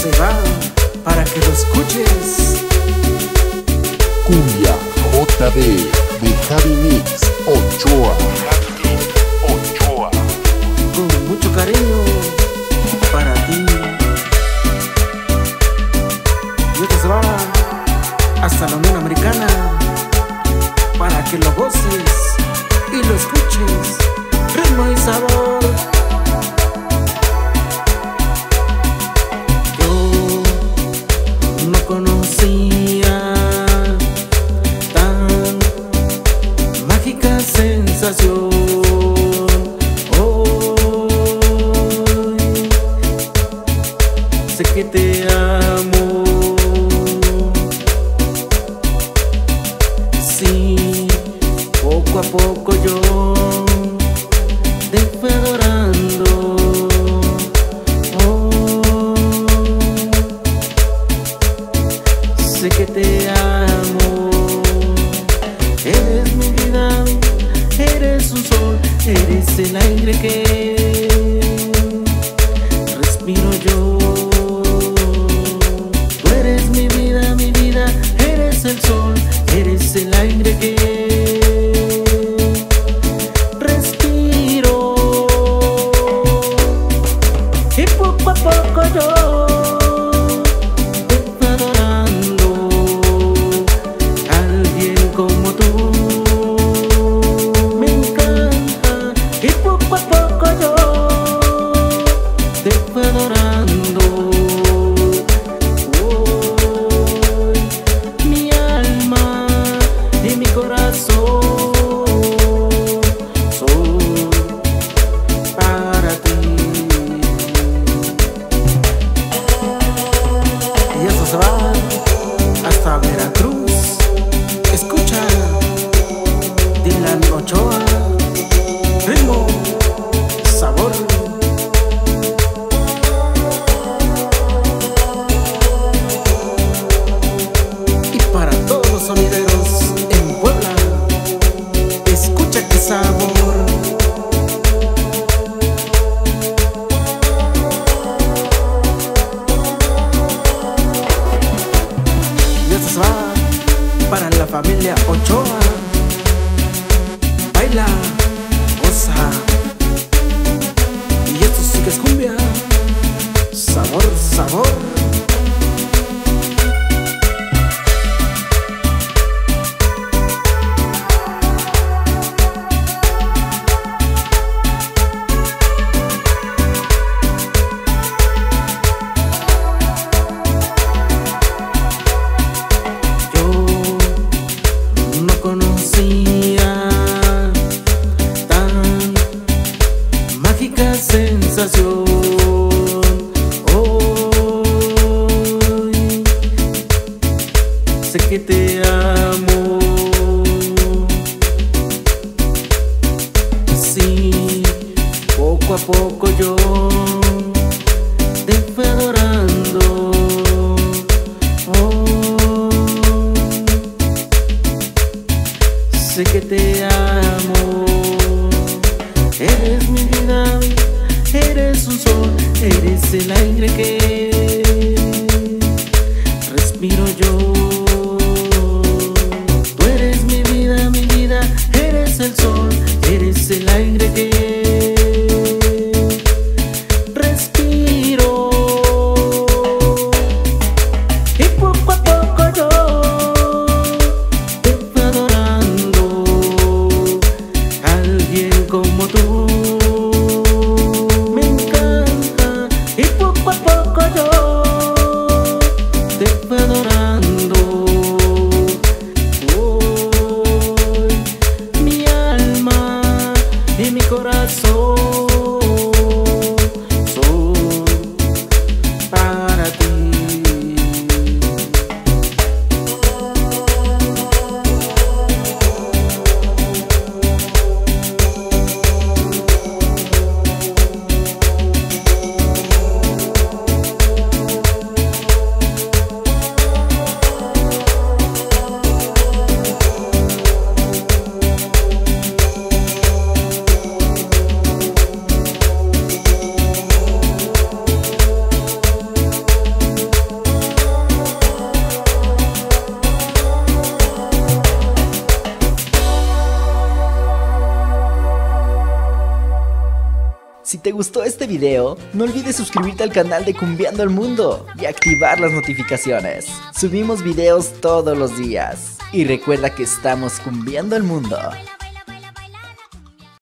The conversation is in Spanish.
Este va para que lo escuches. Cumbia JD de Javi Mix Ochoa. Con mucho cariño para ti. Y esto se va hasta la Unión Americana para que lo goces y lo escuches. Ritmo y sabor. Yo no conocía tan mágica sensación. Sé que te amo, sí, poco a poco yo te fui adorando. Sé que te amo, eres mi vida, eres un sol, eres el aire que respiro yo. Eres el sol, eres el aire que respiro. Y poco a poco yo te fui adorando. Alguien como tú me encanta. Y poco a poco yo te fui adorando. Hasta Veracruz, escucha Dylan Ochoa, ritmo, sabor. Y para todos los sonideros en Puebla, escucha qué sabor. Para la familia Ochoa, baila, goza. Y esto sí que es cumbia, sabor, sabor. Conocía tan mágica sensación. Hoy sé que te amo, sí, poco a poco yo te fui adorando. Sé que te amo, eres mi vida, eres un sol, eres el aire que respiro yo. Tú eres mi vida, eres el sol, eres el aire que respiro. Y poco a poco yo te fui adorando. Alguien como tú me encanta. Y poco a poco yo te fui adorando. Hoy mi alma y mi corazón son para ti. Si te gustó este video, no olvides suscribirte al canal de Cumbiando el Mundo y activar las notificaciones. Subimos videos todos los días. Y recuerda que estamos cumbiando el mundo.